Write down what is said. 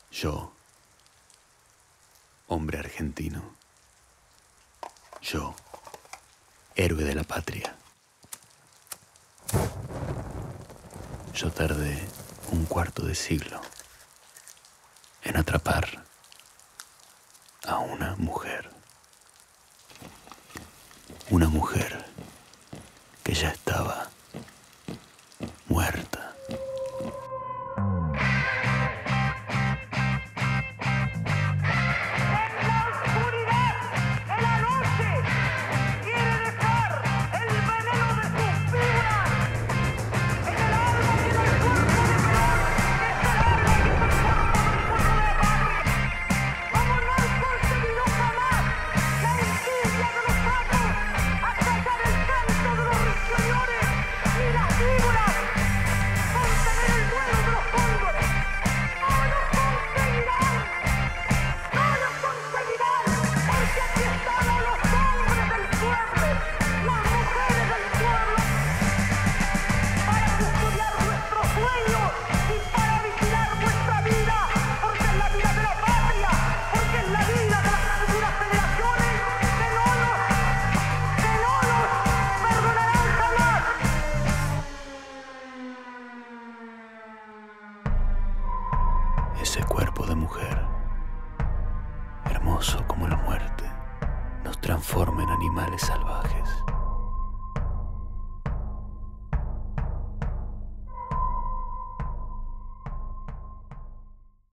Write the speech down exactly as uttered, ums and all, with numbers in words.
Yo, hombre argentino. Yo, héroe de la patria. Yo tardé un cuarto de siglo en atrapar a una mujer. Una mujer que ya estaba muerta. Ese cuerpo de mujer, hermoso como la muerte, nos transforma en animales salvajes.